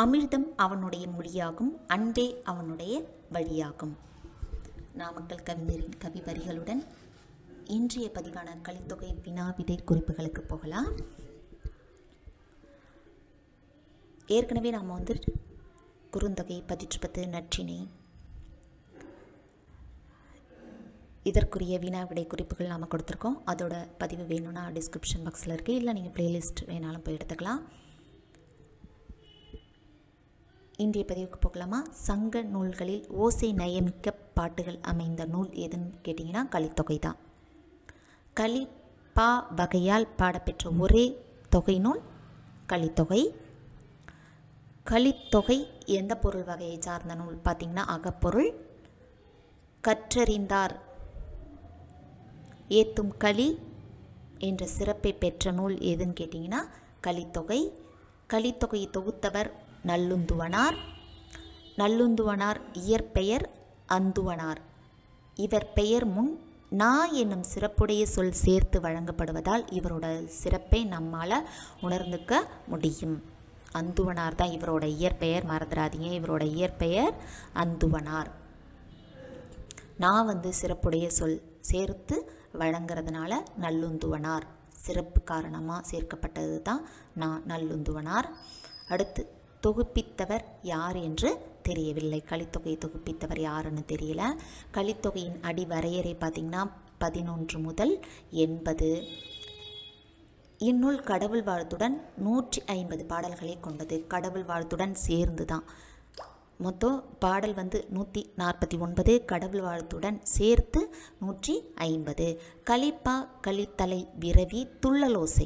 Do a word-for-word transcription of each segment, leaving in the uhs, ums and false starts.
அமிர்தம் அவனுடைய மொழியாகும், அன்பே அவனுடைய வழியாகும். நாமக்கல் கவிஞரின் கவி வரிகளுடன் இன்றைய பதிவான கலித்தொகை வினா விடை குறிப்புகளுக்கு போகலாம். ஏற்கனவே நாம் வந்து குறுந்தொகை, பதிற்றுப்பத்து, நற்றிணை இதற்குரிய வினா விடை குறிப்புகள் நாம் கொடுத்துருக்கோம். அதோட பதிவு வேணும்னா டிஸ்கிரிப்ஷன் பாக்ஸில் இருக்குது, இல்லை நீங்கள் பிளேலிஸ்ட் வேணாலும் போய் எடுத்துக்கலாம். இன்றைய பதிவுக்கு போகலாமா? சங்க நூல்களில் ஓசை நயமிக்க பாட்டுகள் அமைந்த நூல் எதுன்னு கேட்டிங்கன்னா கலித்தொகை தான். களி பா வகையால் பாடப்பெற்ற ஒரே தொகை நூல் கலித்தொகை. கலித்தொகை எந்த பொருள் வகையை சார்ந்த நூல் பார்த்திங்கன்னா அகப்பொருள். கற்றறிந்தார் ஏத்தும் களி என்ற சிறப்பை பெற்ற நூல் எதுன்னு கேட்டிங்கன்னா கலித்தொகை. கலித்தொகையை தொகுத்தவர் நல்லுந்துவனார். நல்லுந்துவனார் இயற்பெயர் அந்துவனார். இவர் பெயர் முன் நா என்னும் சிறப்புடைய சொல் சேர்த்து வழங்கப்படுவதால் இவரோட சிறப்பை நம்மால் உணர்ந்துக்க முடியும். அந்துவனார் தான் இவரோட இயற்பெயர், மறந்துடாதீங்க. இவரோட இயற்பெயர் அந்துவனார். நான் வந்து சிறப்புடைய சொல் சேர்த்து வழங்கிறதுனால நல்லுந்துவனார், சிறப்பு காரணமாக சேர்க்கப்பட்டது தான் நான் நல்லுந்துவனார். அடுத்து தொகுப்பித்தவர் யார் என்று தெரியவில்லை. கலித்தொகையை தொகுப்பித்தவர் யாருன்னு தெரியல. கலித்தொகையின் அடி வரையறை பார்த்திங்கன்னா பதினொன்று முதல் எண்பது. இந்நூல் கடவுள் வாழ்த்துடன் நூற்றி ஐம்பது பாடல்களை கொண்டது. கடவுள் வாழ்த்துடன் சேர்ந்து தான் மொத்தம் பாடல் வந்து நூற்றி நாற்பத்தி ஒன்பது, கடவுள் வாழ்த்துடன் சேர்த்து நூற்றி ஐம்பது. கலிப்பா கலித்தலை விரவி துள்ளலோசை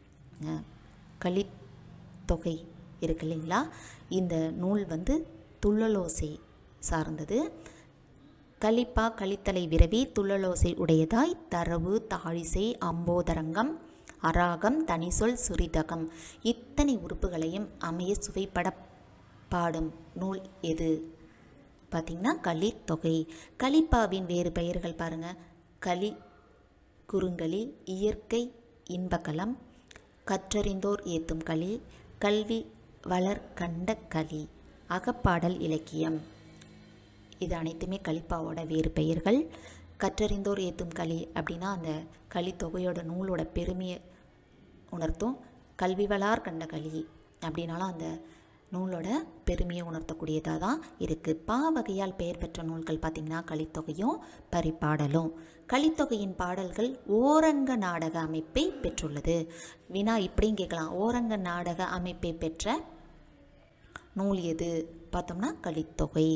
கலித்தொகை இருக்கு இல்லைங்களா, இந்த நூல் வந்து துள்ளலோசை சார்ந்தது. கலிப்பா கலித்தலை விரவி துள்ளலோசை உடையதாய் தரவு, தாழிசை, அம்போதரங்கம், அராகம், தனிசொல், சுரிதகம் இத்தனை உறுப்புகளையும் அமைய சுவைப்பட பாடும் நூல் எது பார்த்திங்கன்னா கலித்தொகை. கலிப்பாவின் வேறு பெயர்கள் பாருங்கள். களி, குறுங்களி, இயற்கை இன்பக்கலம், கற்றறிந்தோர் ஏத்தும் களி, கல்வி வளர் கண்ட களி, அகப்பாடல் இலக்கியம். இது அனைத்துமே கலிப்பாவோட வேறு பெயர்கள். கற்றறிந்தோர் ஏத்தும் களி அப்படின்னா அந்த கலித்தொகையோட நூலோட பெருமையை உணர்த்தும். கல்வி வளார் கண்ட களி அப்படின்னாலும் அந்த நூலோட பெருமையை உணர்த்தக்கூடியதாக தான் இருக்குது. பா வகையால் பெயர் பெற்ற நூல்கள் பார்த்திங்கன்னா கலித்தொகையும் பரிபாடலும். கலித்தொகையின் பாடல்கள் ஓரங்க நாடக அமைப்பை பெற்றுள்ளது. வினா இப்படியும் கேட்கலாம், ஓரங்க நாடக அமைப்பை பெற்ற நூல் எது பார்த்தோம்னா கலித்தொகை.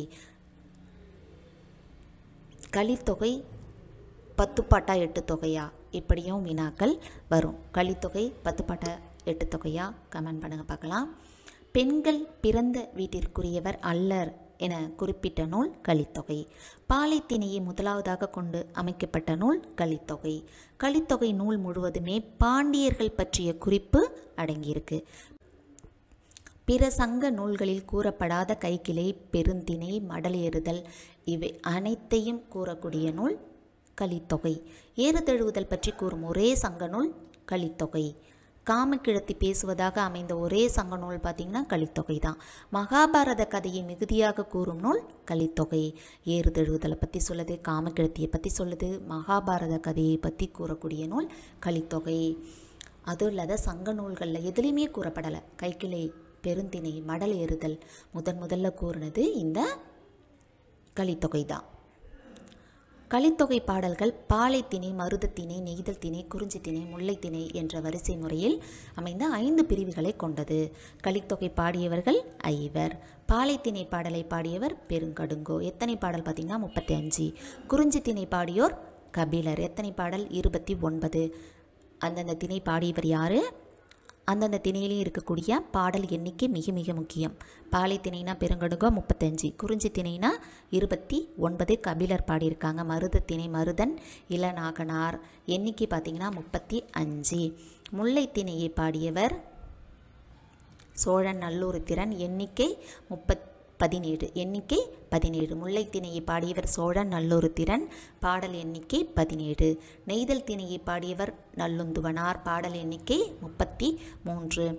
கலித்தொகை பத்து பாட்டா எட்டு தொகையா இப்படியும் வினாக்கள் வரும். கலித்தொகை பத்து பாட்டா எட்டு தொகையா கமெண்ட் பண்ணுங்க பார்க்கலாம். பெண்கள் பிறந்த வீட்டிற்குரியவர் அல்லர் என குறிப்பிட்ட நூல் கலித்தொகை. பாலைத்திணையை முதலாவதாக கொண்டு அமைக்கப்பட்ட நூல் கலித்தொகை. கலித்தொகை நூல் முழுவதுமே பாண்டியர்கள் பற்றிய குறிப்பு அடங்கியிருக்கு. பிற சங்க நூல்களில் கூறப்படாத கைக்கிளை, பெருந்திணை, மடல் ஏறுதல் இவை அனைத்தையும் கூறக்கூடிய நூல் கலித்தொகை. ஏறுதழுவுதல் பற்றி கூறும் ஒரே சங்க நூல் கலித்தொகை. காமக்கிழத்தி பேசுவதாக அமைந்த ஒரே சங்க நூல் பார்த்திங்கன்னா கலித்தொகை தான். மகாபாரத கதையை மிகுதியாக கூறும் நூல் கலித்தொகை. ஏறுதழுவுதலை பற்றி சொல்லுது, காமக்கிழத்தியை பற்றி சொல்லுது, மகாபாரத கதையை பற்றி கூறக்கூடிய நூல் கலித்தொகை. அதுவும் இல்லாத சங்க நூல்களில் எதுலேயுமே கூறப்படலை. கைக்கிளை, பெருந்திணை, மடல் ஏறுதல் முதன் முதல்ல கூறினது இந்த கலித்தொகை தான். கலித்தொகை பாடல்கள் பாலைத்திணை, மருதத்திணை, நெய்தல் திணை, குறிஞ்சித்திணை, முல்லைத்திணை என்ற வரிசை முறையில் அமைந்த ஐந்து பிரிவுகளை கொண்டது. கலித்தொகை பாடியவர்கள் ஐவர். பாலைத்திணை பாடலை பாடியவர் பெருங்கடுங்கோ. எத்தனை பாடல் பார்த்திங்கன்னா முப்பத்தி அஞ்சு. குறிஞ்சித்திணை பாடியோர் கபிலர். எத்தனை பாடல்? இருபத்தி ஒன்பது. அந்தந்த திணை பாடியவர் யார்? அந்தந்த திணையிலையும் இருக்கக்கூடிய பாடல் எண்ணிக்கை மிக மிக முக்கியம். பாலைத்திணைனா பெருங்கடுங்கோ முப்பத்தஞ்சு, குறிஞ்சி திணைனா இருபத்தி ஒன்பது கபிலர் பாடியிருக்காங்க. மருதத்திணை மருதன் இளநாகனார் எண்ணிக்கை பார்த்திங்கன்னா முப்பத்தி அஞ்சு. முல்லைத்திணையை பாடியவர் சோழன் நல்லூர் திறன் எண்ணிக்கை முப்பத் பதினேழு எண்ணிக்கை பதினேழு. முல்லைத்திணையை பாடியவர் சோழன் நல்லொரு திறன், பாடல் எண்ணிக்கை பதினேழு. நெய்தல் திணையை பாடியவர் நல்லுந்துவனார், பாடல் எண்ணிக்கை முப்பத்தி மூன்று.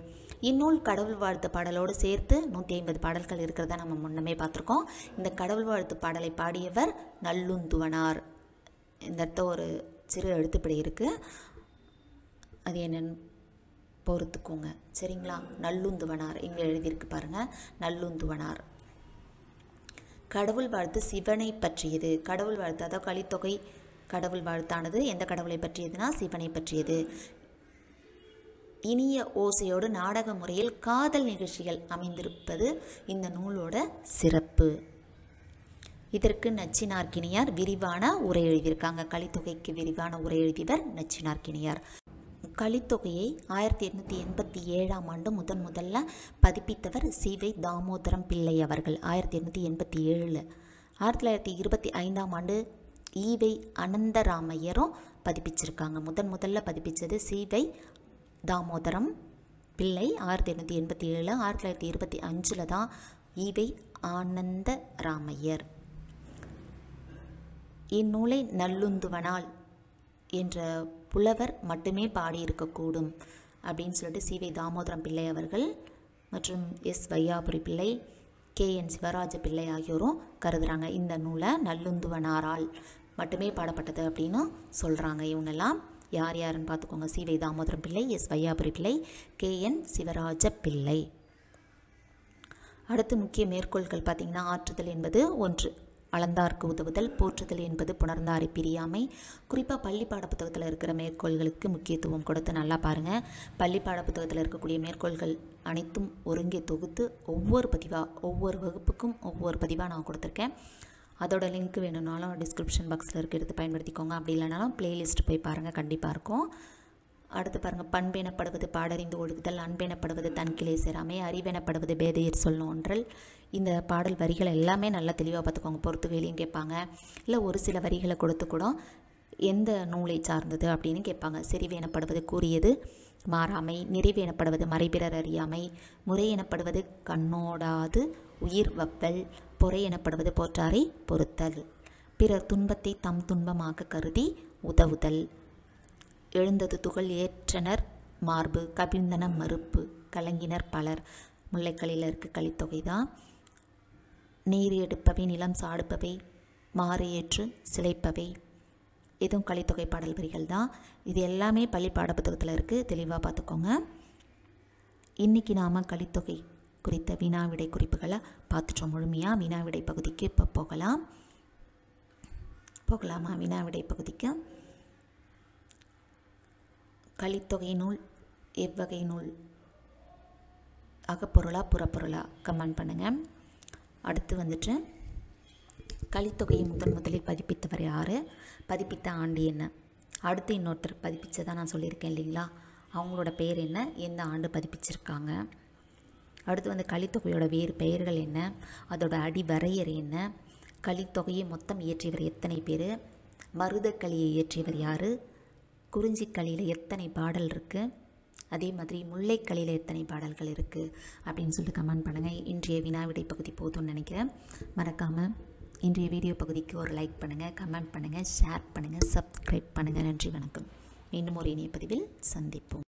இந்நூல் கடவுள் வாழ்த்து பாடலோடு சேர்த்து நூற்றி ஐம்பது பாடல்கள் இருக்கிறத நம்ம முன்னமே பார்த்துருக்கோம். இந்த கடவுள் வாழ்த்து பாடலை பாடியவர் நல்லுந்துவனார். இந்த இடத்த ஒரு சிறு எழுத்துப்பிழை இருக்குது, அது என்னென்னு பொறுத்துக்கோங்க சரிங்களா. நல்லுந்துவனார் இங்கே எழுதியிருக்கு பாருங்கள், நல்லுந்துவனார். கடவுள் வாழ்த்து சிவனை பற்றியது. கடவுள் வாழ்த்து அதாவது கலித்தொகை கடவுள் வாழ்த்தானது எந்த கடவுளை பற்றியதுன்னா சிவனை பற்றியது. இனிய ஓசையோடு நாடக முறையில் காதல் நிகழ்ச்சிகள் அமைந்திருப்பது இந்த நூலோட சிறப்பு. இதற்கு நச்சினார்க்கினியார் விரிவான உரை எழுதியிருக்காங்க. கலித்தொகைக்கு விரிவான உரை எழுதியவர் நச்சினார்க்கினியார். கலித்தொகையை ஆயிரத்தி எட்நூற்றி எண்பத்தி ஏழாம் ஆண்டு முதன் முதல்ல பதிப்பித்தவர் சிவை தாமோதரம் பிள்ளை அவர்கள். ஆயிரத்தி எட்நூற்றி எண்பத்தி ஏழில் ஆயிரத்தி தொள்ளாயிரத்தி இருபத்தி ஐந்தாம் ஆண்டு ஈவை அனந்தராமையரும் பதிப்பிச்சிருக்காங்க. முதன் முதல்ல பதிப்பித்தது சிவை தாமோதரம் பிள்ளை ஆயிரத்தி எட்நூற்றி எண்பத்தி ஏழில். ஆயிரத்தி தொள்ளாயிரத்தி இருபத்தி அஞ்சில் தான் ஈவை ஆனந்தராமையர். இந்நூலை நல்லுந்துவனால் என்ற புலவர் மட்டுமே பாடியிருக்கக்கூடும் அப்படின்னு சொல்லிட்டு சிவை தாமோதரம் பிள்ளை அவர்கள் மற்றும் எஸ் வையாபுரி பிள்ளை, கே என் சிவராஜ பிள்ளை ஆகியோரும் கருதுகிறாங்க. இந்த நூலை நல்லுந்துவனாரால் மட்டுமே பாடப்பட்டது அப்படின்னு சொல்கிறாங்க. இவங்கெல்லாம் யார் யாருன்னு பார்த்துக்கோங்க. சிவை தாமோதரம் பிள்ளை, எஸ் வையாபுரி பிள்ளை, கே என் சிவராஜ பிள்ளை. அடுத்து முக்கிய மேற்கோள்கள் பார்த்திங்கன்னா, ஆற்றுதல் என்பது ஒன்று, அளந்தார்க்கு உதவுதல், போற்றுதல் என்பது புணர்ந்தாரை பிரியாமை. குறிப்பாக பள்ளி பாட புத்தகத்தில் இருக்கிற மேற்கோள்களுக்கு முக்கியத்துவம் கொடுத்து நல்லா பாருங்கள். பள்ளி பாட புத்தகத்தில் இருக்கக்கூடிய மேற்கோள்கள் அனைத்தும் ஒருங்கே தொகுத்து ஒவ்வொரு பதிவாக ஒவ்வொரு வகுப்புக்கும் ஒவ்வொரு பதிவாக நான் கொடுத்துருக்கேன். அதோட லிங்க் வேணும்னாலும் டிஸ்கிரிப்ஷன் பாக்ஸில் இருக்க எடுத்து பயன்படுத்திக்கோங்க. அப்படி இல்லைனாலும் பிளேலிஸ்ட் போய் பாருங்கள், கண்டிப்பாக இருக்கும். அடுத்து பாருங்கள், பண்பெனப்படுவது பாடறிந்து ஒழுகுதல், அன்பெனப்படுவது தன்கிளை சேராமை, அறிவெனப்படுவது பேதையர் சொல்லும் ஒன்றல். இந்த பாடல் வரிகளை எல்லாமே நல்லா தெளிவாக பார்த்துக்கோங்க. பொறுத்துகையிலையும் கேட்பாங்க, இல்லை ஒரு சில வரிகளை கொடுத்து கூட எந்த நூலை சார்ந்தது அப்படின்னு கேட்பாங்க. செறிவு எனப்படுவது கூறியது மாறாமை, நிறைவு எனப்படுவது மறைபிறர் அறியாமை, முறை எனப்படுவது கண்ணோடாது உயிர் வப்பல், பொறை எனப்படுவது போற்றாரை பொறுத்தல், பிறர் துன்பத்தை தம் துன்பமாக கருதி உதவுதல், எழுந்தது துகள் ஏற்றனர் மார்பு, கவிழ்ந்தன மறுப்பு, கலங்கினர் பலர். முல்லைக்கலியில் இருக்க கலித்தொகை தான். நீர் எடுப்பவை நிலம் சாடுப்பவை, மாறு ஏற்று சிலைப்பவை, இதுவும் கலித்தொகை பாடல் வரிகள் தான். இது எல்லாமே பள்ளி பாடப்புத்தகத்தில் இருக்குது, தெளிவாக பார்த்துக்கோங்க. இன்றைக்கி நாம் கலித்தொகை குறித்த வினாவிடை குறிப்புகளை பார்த்துட்டோம் முழுமையாக. வினாவிடை பகுதிக்கு இப்போ போகலாம். போகலாமா வினாவிடை பகுதிக்கு? கலித்தொகை நூல் எவ்வகை நூல்? அகப்பொருளா புறப்பொருளா? கமெண்ட் பண்ணுங்கள். அடுத்து வந்துட்டு கலித்தொகையை முதன் முதலில் பதிப்பித்தவர் யார்? பதிப்பித்த ஆண்டு என்ன? அடுத்து இன்னொருத்தர் பதிப்பித்ததான் நான் சொல்லியிருக்கேன் இல்லைங்களா, அவங்களோட பெயர் என்ன? எந்த ஆண்டு பதிப்பிச்சிருக்காங்க? அடுத்து வந்து கலித்தொகையோட வேறு பெயர்கள் என்ன? அதோட அடி வரையறை என்ன? கலித்தொகையை மொத்தம் இயற்றியவர் எத்தனை பேர்? மருதக்களியை இயற்றியவர் யார்? குறிஞ்சிக்களியில் எத்தனை பாடல் இருக்குது? அதே மாதிரி முல்லைக்களியில் எத்தனை பாடல்கள் இருக்குது அப்படின்னு சொல்லிட்டு கமெண்ட் பண்ணுங்கள். இன்றைய வினாவிடை பகுதி போதும்னு நினைக்கிறேன். மறக்காமல் இன்றைய வீடியோ பகுதிக்கு ஒரு லைக் பண்ணுங்கள், கமெண்ட் பண்ணுங்கள், ஷேர் பண்ணுங்கள், சப்ஸ்கிரைப் பண்ணுங்கள். நன்றி, வணக்கம். மீண்டும் ஒரு இணைய பதிவில் சந்திப்போம்.